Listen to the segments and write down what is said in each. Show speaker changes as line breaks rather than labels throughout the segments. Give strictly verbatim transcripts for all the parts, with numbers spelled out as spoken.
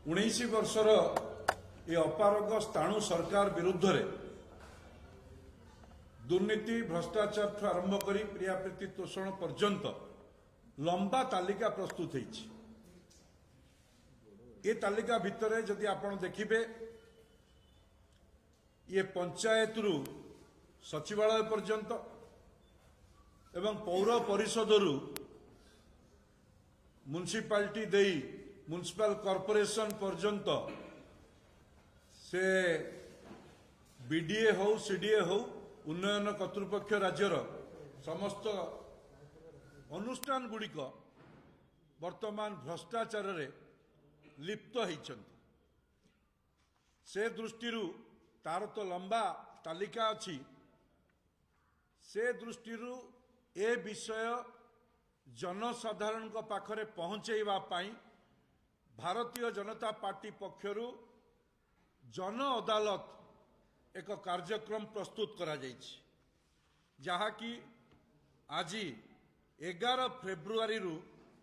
उन्नीस वर्षर ये अपारग स्थाणु सरकार विरुद्ध रे दुर्नीति भ्रष्टाचार आरंभ कर प्रियाप्रीति तोषण पर्यंत लंबा तालिका प्रस्तुत होती। ये तालिका भितर जदि आपण देखिबे ये पंचायत रु सचिवालय पर्यंत एवं पौर परिषद रु म्युनिसिपालिटी देई म्युनिसिपल कॉर्पोरेशन पर्यंत से बीडीए हो सीडीए हो उन्नयन कर्तृपक्ष राज्यर समस्त अनुष्ठान गुड़िक वर्तमान भ्रष्टाचार रे लिप्त होइछन्ति। से दृष्टि तार तो लंबा तालिका अछि। से दृष्टि ए विषय जनसाधारण पाखरे पहुंचेबा पाई भारतीय जनता पार्टी पक्षरु जन अदालत एक कार्यक्रम प्रस्तुत करा जायछि, जहा कि आज एगार फेब्रुआरी रु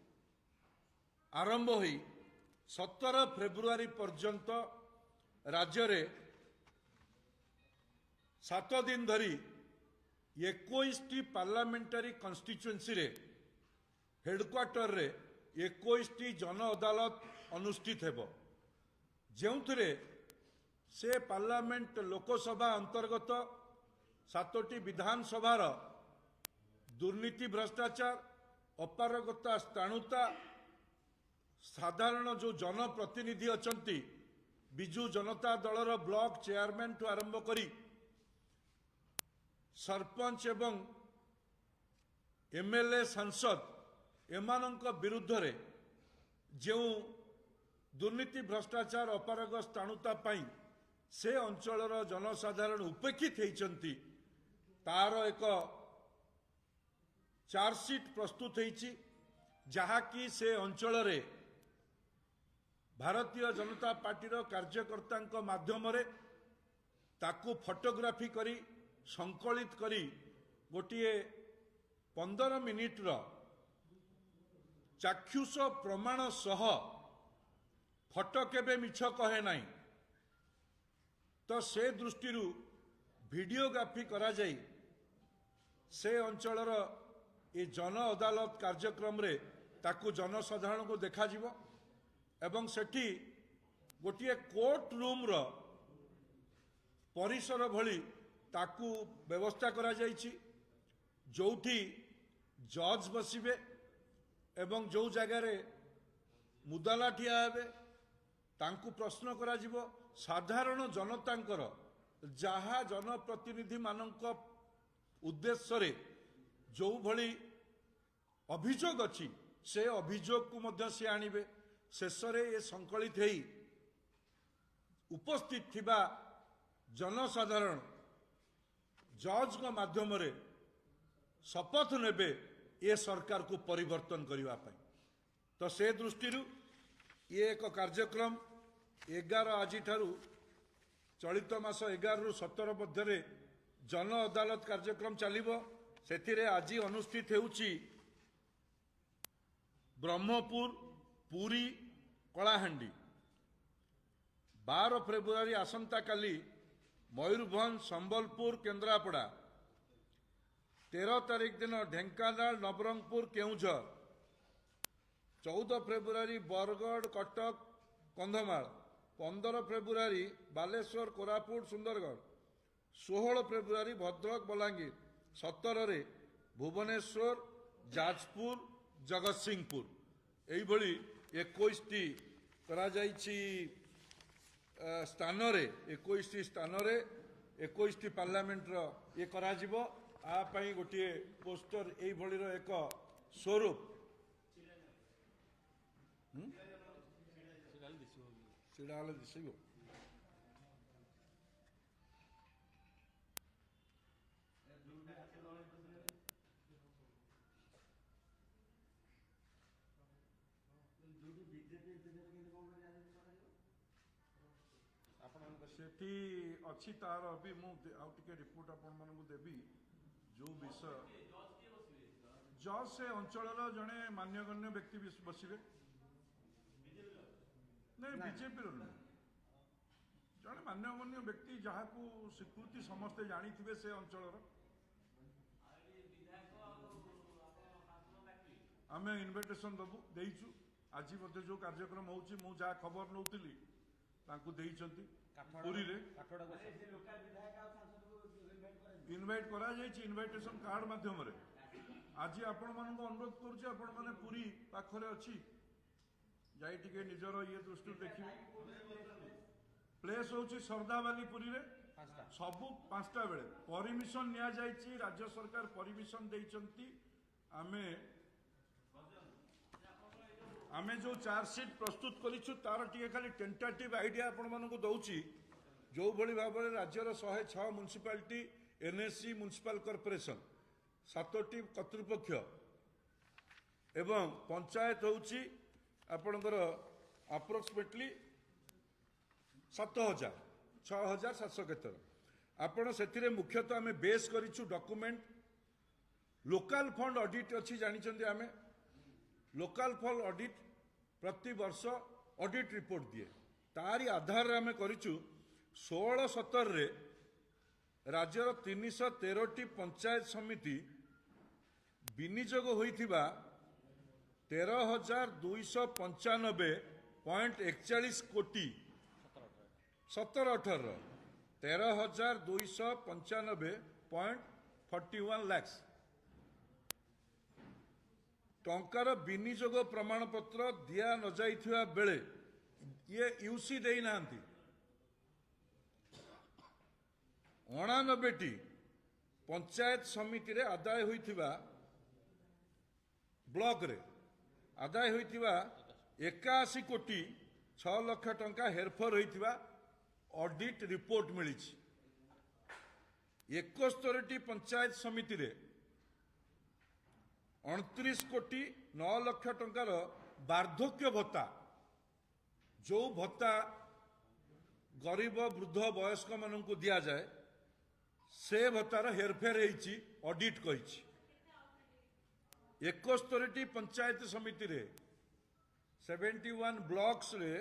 आरंभ होई सतर फेब्रुआरी पर्यंत राज्य रे सात दिन धरी इक्कीस टी पार्लियामेंटारी कन्स्टिट्युएंसी रे हेडक्वार्टर रे इक्कीस टी जन अदालत अनुष्ठित हेबो, जेउथरे से पार्लियामेंट लोकसभा अंतर्गत सातोटी विधानसभार दुर्नीति भ्रष्टाचार अपारगता स्थाणुता साधारण जो जनप्रतिनिधि अछंती बिजू जनता दलर ब्लॉक चेयरमैन ठू आरंभ करी सरपंच एवं एमएलए सांसद एमानंक विरुद्ध रे जो दुर्नीति भ्रष्टाचार अपारग स्थाणुता पाई से अंचलर जनसाधारण उपेक्षित होइछन्ति तार एक चार्जसीट प्रस्तुत होइछि, जहाँकि से अंचल रे भारतीय जनता पार्टीर कार्यकर्ता माध्यम रे ताकू फोटोग्राफी करी संकलित करी गोटे पंदर मिनिट रो चाक्षुष प्रमाण सह फोटो केबे मिछ कहे नहीं तो से दृष्टि वीडियोग्राफी करा जाई से अंचलर ये जन अदालत कार्यक्रम रे ताकू जनसाधारण को देखा जिवो एवं सेठी गोटे कोर्ट रूम रो परिसर भली ताकू व्यवस्था करा जाइछि, जोठी जज बसिबे एवं जो जगह रे मुदाला ठिया हेबे तांकू प्रश्न करा जिवो। साधारण जनतांकर जहा जनप्रतिनिधि मानक उद्देश्य रे जो भली अभियोग अछि से अभियोग को मध्य से आनिबे। शेष रे ये संकलित हेई उपस्थित थिबा जनसाधारण जज को माध्यम रे शपथ नेबे ये सरकार को परिवर्तन करने पाई। तो से दृष्टि ये एक कार्यक्रम एगार आज चलित मास एगार रु सतर मध्य जन अदालत कार्यक्रम चलिबो। सेथिरे आज अनुष्ठित हेउची ब्रह्मपुर पुरी कलाहांडी, बार फेब्रुआरी आसंता काली मयूरभंज संबलपुर केन्द्रापड़ा, तेरह तारीख दिन ढेंकानाल नवरंगपुर केउझर, चौदह फेब्रुआरी बरगढ़ कटक कंधमाल, पंद्रह फेब्रुआरी बालेश्वर कोरापुट सुंदरगढ़, सोलह फेब्रुआरी भद्रक बलांगीर, सतर रे भुवनेश्वर जाजपुर जगतसिंहपुर एइभली इक्कीस टी करा जाइछि स्थान रे इक्कीस टी स्थान रे इक्कीस टी पार्लियामेंट रो ये करा जिवो। आ पई गोटे पोस्टर एइभली रो एक स्वरूप सिडाल दिसिबो। सेठी अच्छी तार अभी मु आउ टिके रिपोर्ट आपण मानकु देबी जो विषय जज से अंचल जड़े मान्यगण्य व्यक्ति बसवे नहीं बीजेपी नुह जड़े मान्यगण्य व्यक्ति जहाँ को स्वीकृति समस्ते जानी से अंचल आम इनविटेशन दबु देचु आज मत जो कार्यक्रम होची मु जहाँ खबर नौली पुरी इनवाइट करा इनविटेशन कार्ड माध्यम आज आपण मान अनुरोध करुच्ची आपण मैंने पुरी पाखरे अच्छी जाई टिके निजर ये दृष्टि देखिए प्लेस होची सरदावाली पुरी रे सबु पांचटा बेले परमिशन निया जायछि राज्य सरकार परमिशन देइचंती आमे आमे जो चार्जसीट प्रस्तुत करिछु तार टिके खाली टेंटेटिव आइडिया आपण मानकु दउछि जो भली भाबरे राज्यर एक सौ छह म्युनिसिपालिटी एनएससी म्युनिसिपल कॉर्पोरेशन सातोटी कर्तृपक्ष एवं पंचायत होची आपणकर अप्रोक्सीमेटली सात हजार छह हजार सातश केतर आपण से मुख्यतः आम बेस करिछु डॉक्यूमेंट लोकल फंड ऑडिट अच्छी जानी आम लोकल फंड ऑडिट प्रति वर्ष ऑडिट रिपोर्ट दिए तारी आधार आम करिछु सोलह सतर रे राज्यर तीन सौ तेरह पंचायत समिति विनियोग होइथिबा तेरह हजार दुईश पंचानबे पॉइंट एकचाश कोटी सतर अठर तेरह हजार दुईश पंचानबे पॉइंट फोर्टी वन लैक्स टंकार विनियोग प्रमाण पत्र दिया न जाइथिबा बेले ये यूसी देई नांती अणानबेटी पंचायत समिति रे आदाय होइथिबा ब्लॉक रे आदाय होइथिबा इक्यासी कोटी छह लाख टंका हेरफेर होइथिबा ऑडिट रिपोर्ट मिली इकहत्तर पंचायत समिति रे उनतीस कोटी नौ लाख टंकार वार्धक्य भत्ता जो भत्ता गरीब वृद्ध वयस्क मानू दि जाए से भत्तार हेरफेर होइछि ऑडिट कहिछि इकहत्तर पंचायत समिति रे इकहत्तर ब्लॉक्स रे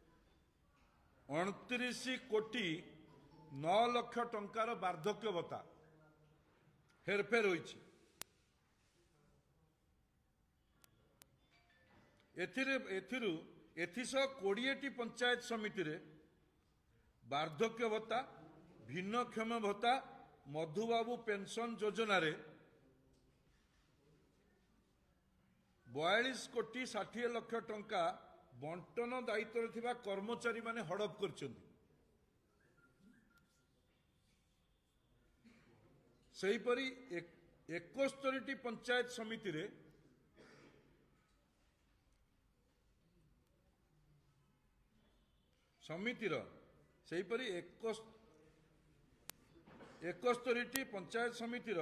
उनतीस कोटी नौ लाख टंकार वार्धक्य भत्ता हेरफेर होइछि एथिरे एथिरु एथिस कोड़े पंचायत समिति रे वार्धक्य भत्ता भिन्नक्षम भत्ता मधुबाबू पेंशन योजना रे बयालीस कोटी षाठी लक्ष टंका बंटन दायित्व थिबा कर्मचारी माने हड़प करछन्ति सेहीपरि इकहत्तर पंचायत समिति रे समितिर सेहीपरि इकहत्तर पंचायत समितिर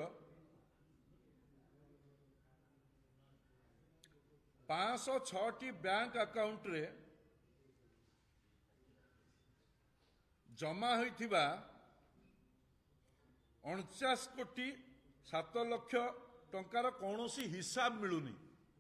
पाँच सौ छटी बैंक अकाउंट रे जमा होइथिबा उनचास कोटी सात लक्ष टंकार कौनसी हिसाब मिलुनी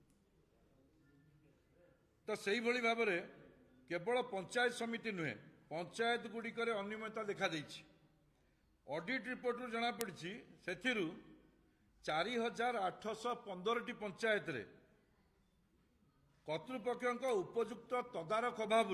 तो सही भली भाव में केवल पंचायत समिति नुहे पंचायत गुड़िक अनियमितता देखा देछि ऑडिट रिपोर्ट रु जना पड़ी सेथिरु चार हजार आठश पंदर टी पंचायत रे कर्तृपक्ष उपयुक्त तदारख अभाव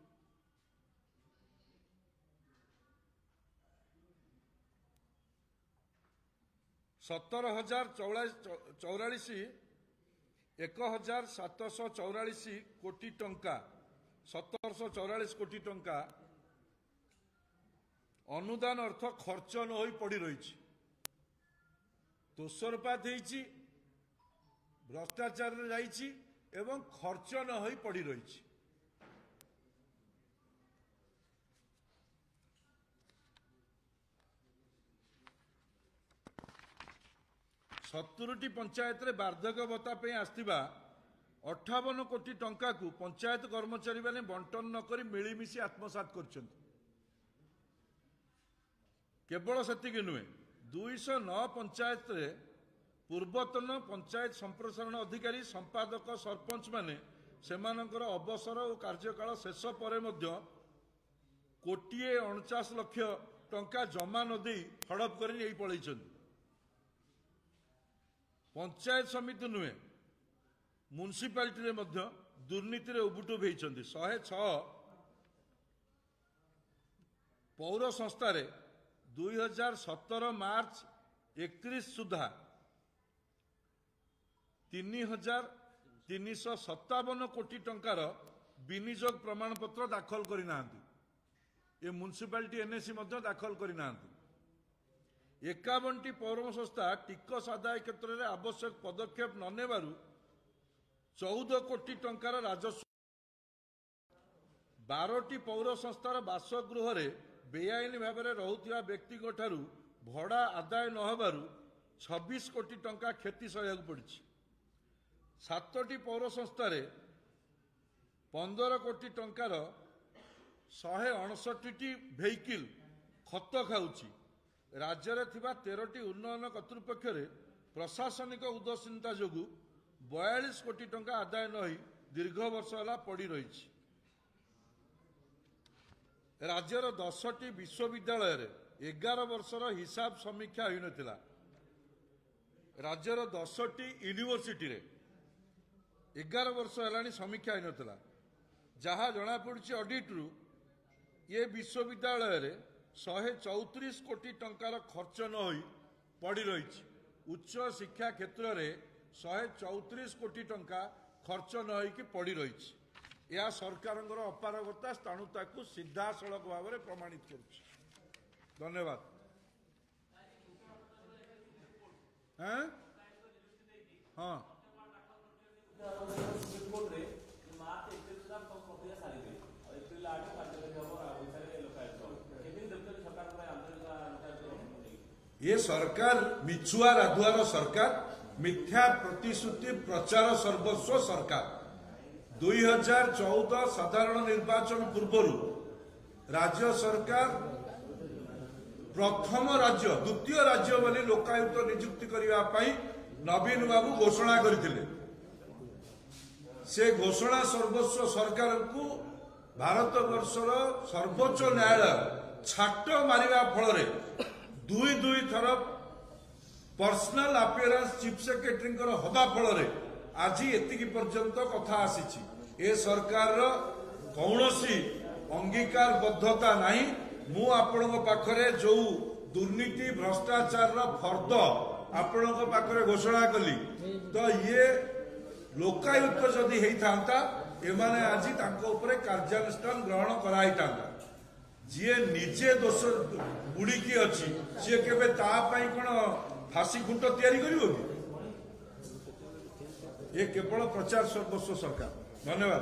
सतर हजार चौरालीस एक हजार सातश चौरालीस कोटी टंका सतरश चौरालीस कोटी टंका अनुदान अर्थ खर्च न हो पड़ी रही तोषरपात होइछि भ्रष्टाचार जाइछि एवं खर्च न हो पड़ी रही सत्तरटी पंचायत रे वार्धक्य भत्ता पे आसथिबा अठावन कोटी टंका को पंचायत कर्मचारी माने बंटन न करी मिलीमिशी आत्मसात करछन्ति केवल सेतिक नुहे दुईश नौ पंचायत रे पूर्वतन पंचायत संप्रसारण अधिकारी संपादक सरपंच माने ସେମାନଙ୍କର ଅବସର ଓ କାର୍ଯ୍ୟକାଳ ଶେଷ ପରେ ମଧ୍ୟ କୋଟିଏ ଅଣଚାଶ ଲକ୍ଷ ଟଙ୍କା ଜମା ନ ଦେଇ ହଡପ କରି ନେଇ ପଳାଇଛନ୍ତି। ପଞ୍ଚାୟତ ସମିତି ନୁହେଁ, ମ୍ୟୁନିସିପାଲିଟିରେ ମଧ୍ୟ ଦୁର୍ନୀତିରେ ଉବୁଟୁବ ହୋଇଛନ୍ତି। ଶହେ ଛଅ ପୌର ସଂସ୍ଥାରେ ଦୁଇ ହଜାର ସତର ମାର୍ଚ୍ଚ ଏକତିରିଶ ସୁଦ୍ଧା ତିନି ହଜାର ତିନିଶହ ସତାବନ କୋଟି ଟଙ୍କାର ବିନିଯୋଗ ପ୍ରମାଣପତ୍ର ଦାଖଲ କରିନାହାନ୍ତି। ଏ ମ୍ୟୁନିସିପାଲିଟି ଏନ୍ଏସି ମଧ୍ୟ ଦାଖଲ କରିନାହାନ୍ତି। ଏକାବନଟି ପୌର ସଂସ୍ଥା ଟିକସ ଆଦାୟ କ୍ଷେତ୍ରରେ ଆବଶ୍ୟକ ପଦକ୍ଷେପ ନ ନେବାରୁ ଚଉଦ କୋଟି ଟଙ୍କାର ରାଜସ୍ୱ, ବାରଟି ପୌର ସଂସ୍ଥାର ବାସଗୃହରେ ବେଆଇନ ଭାବରେ ରହୁଥିବା ବ୍ୟକ୍ତିଙ୍କ ଠାରୁ ଭଡ଼ା ଆଦାୟ ନ ହେବାରୁ ଛବିଶ କୋଟି ଟଙ୍କା କ୍ଷତି ସହିବାକୁ ପଡ଼ିଛି। ସାତଟି ପୌର ସଂସ୍ଥାରେ ପନ୍ଦର କୋଟି ଟଙ୍କାର ଶହେ ଅଣଷଠିଟି ଭେହିକିଲ୍ ଖତ ଖାଉଛି। ରାଜ୍ୟରେ ଥିବା ତେରଟି ଉନ୍ନୟନ କର୍ତ୍ତୃପକ୍ଷରେ ପ୍ରଶାସନିକ ଉଦାସୀନତା ଯୋଗୁଁ ବୟାଳିଶ କୋଟି ଟଙ୍କା ଆଦାୟ ନ ହୋଇ ଦୀର୍ଘ ବର୍ଷ ହେଲା ପଡ଼ି ରହିଛି। ରାଜ୍ୟର ଦଶଟି ବିଶ୍ୱବିଦ୍ୟାଳୟରେ ଏଗାର ବର୍ଷର ହିସାବ ସମୀକ୍ଷା ହୋଇନଥିଲା। ରାଜ୍ୟର ଦଶଟି ୟୁନିଭର୍ସିଟିରେ ଏଗାର ବର୍ଷ ହେଲାଣି ସମୀକ୍ଷା ହୋଇନଥିଲା। ଯାହା ଜଣାପଡ଼ୁଛି ଅଡିଟ୍ରୁ ଏ ବିଶ୍ୱବିଦ୍ୟାଳୟରେ ଶହେ ଚଉତିରିଶ କୋଟି ଟଙ୍କାର ଖର୍ଚ୍ଚ ନ ହୋଇ ପଡ଼ି ରହିଛି। ଉଚ୍ଚ ଶିକ୍ଷା କ୍ଷେତ୍ରରେ ଶହେ ଚଉତିରିଶ କୋଟି ଟଙ୍କା ଖର୍ଚ୍ଚ ନ ହୋଇକି ପଡ଼ି ରହିଛି। ଏହା ସରକାରଙ୍କର ଅପାରଗତା, ସ୍ଥାଣୁ ତାକୁ ସିଧାସଳଖ ଭାବରେ ପ୍ରମାଣିତ କରୁଛି। ଧନ୍ୟବାଦ। ହଁ ये सरकार मिछुआ राधुआर सरकार, मिथ्या प्रतिश्रुति प्रचार सर्वस्व सरकार। दुई हजार चौदह साधारण निर्वाचन पूर्व राज्य सरकार प्रथम राज्य द्वितीय राज्य बोली लोकायुक्त नियुक्ति करने नवीन बाबू घोषणा करते। से घोषणा सर्वस्व सरकार को भारत वर्षर सर्वोच्च न्यायालय छाट मारिबा फल दुई दुई थर पर्सनाल अपियरेंस चीफ सेक्रेटरी हवा फल आज एतिकी पर्यंत कथा आसी। ए सरकार कौनसी अंगीकारबद्धता नहीं। मु आपण पाखरे जो दुर्नीति भ्रष्टाचार फर्द आपण पाखरे घोषणा कली तो ये लोकायुक्त जदि होता एमाने आज तांको कार्यानुष्ठान ग्रहण कराई था। जी निजे दोष बुड़ीकी अच्छी सी केवे तापाई कौन फांसी खुंट तैयारी करिवो कि? ये केवल प्रचार सर्वस्व सरकार। धन्यवाद।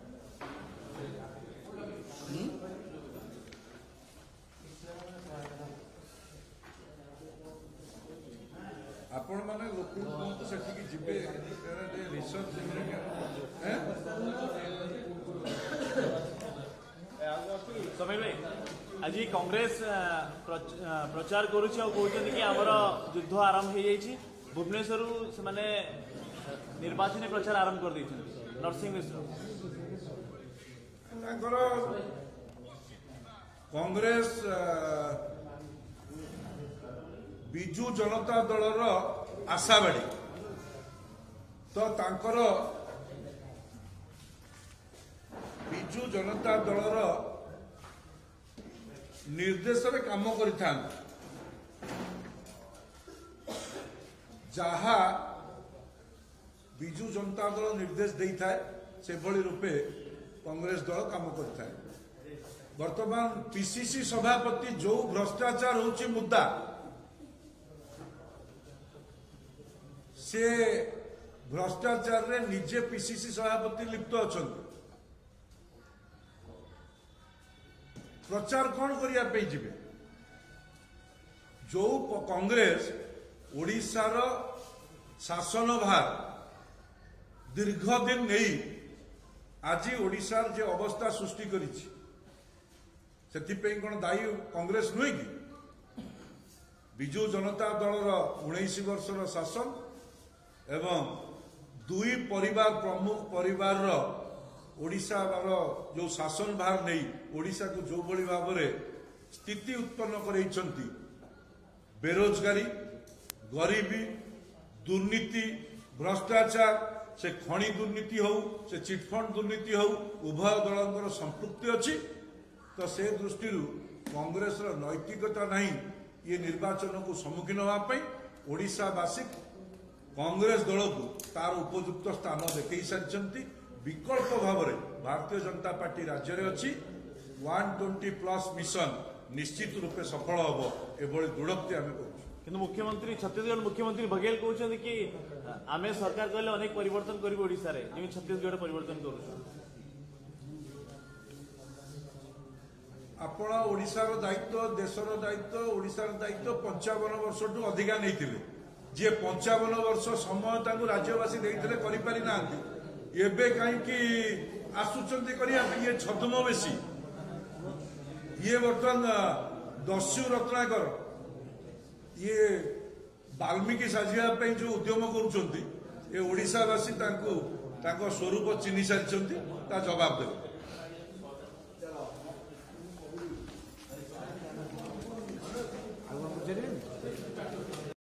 आपण माने लोक सेठी जिबे रिसर्च
समीर भाई आज कांग्रेस प्रचार करुच्ची कहते कि आमर युद्ध आरंभ हो जाए भुवनेश्वर से माने निर्वाचन प्रचार आरंभ कर देते नरसिंह मिश्र
कांग्रेस बिजु जनता दलर आशावाड़ी तो तांकर बिजु जनता दलर निर्देश में काम करिथान जहा बिजु जनता दल निर्देश दे था से भली रूपे कांग्रेस दल काम करता है। वर्तमान पीसीसी सभापति जो भ्रष्टाचार होची मुद्दा से भ्रष्टाचार रे निजे पीसीसी सभापति लिप्त अच्छा प्रचार कौन करने जिबे जो कांग्रेस ओडिशार शासन भार दीर्घ दिन नहीं आज ओडिशार जे अवस्था सृष्टि करिछि सेथिपई कौन दायी कांग्रेस नुहे कि? बिजु जनता दलर उन्नीस वर्षर शासन एवं दुई परिवार प्रमुख परिवार ओडिशा जो शासन भार नहीं ओडिशा को जो भली भाव स्थिति उत्पन्न करैछंती बेरोजगारी गरीबी दुर्नीति भ्रष्टाचार से खणी दुर्नीति हो से चिटफंड दुर्नीति हो उभय दल संपृक्ति अच्छी तो से दृष्टि कांग्रेस नैतिकता नहीं ये निर्वाचन को सम्मुखीन होगापी ओडिशावासी कांग्रेस दल को तार उपयुक्त स्थान देखई सारी विकल्प भाव में भारतीय जनता पार्टी राज्य में अच्छी वन ट्वेंटी प्लस मिशन निश्चित रूपे सफल हम एभली दृढ़ोक्ति आम कर
किंतु मुख्यमंत्री छत्तीसगढ़ मुख्यमंत्री बघेल कहते कि आम सरकार कहले अनेक परिवर्तन कर ओडिशा रे जेमि छत्तीसगढ़ परिवर्तन करूँ
आपण ओडिशार दायित्व देशर दायित्व ओडिशार दायित्व पंचावन वर्ष टू अधिका नहीं जी पंचावन वर्ष समय तांको राज्यवासी देते करि ना एबे कहीं आसुचंती करिया ये छद्मवेशी ये बर्तमान दस्यु रत्नाकर ये वाल्मीकि साजिया जो उद्यम करुँच ये ओडिशावासी स्वरूप चिन्ह सारी जवाब देवे।